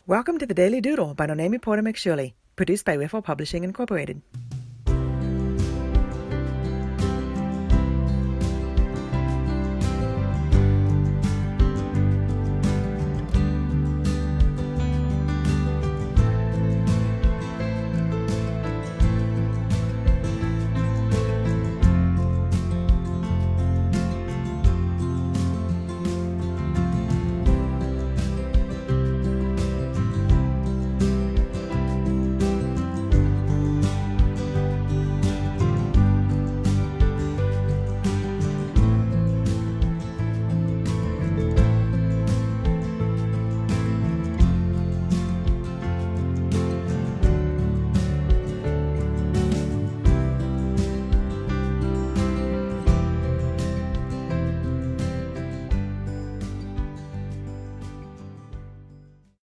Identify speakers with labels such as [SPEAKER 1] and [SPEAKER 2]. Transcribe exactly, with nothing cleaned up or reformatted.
[SPEAKER 1] Welcome to the Daily Doodle by Porter-McShirley, produced by Wiffle Publishing Incorporated.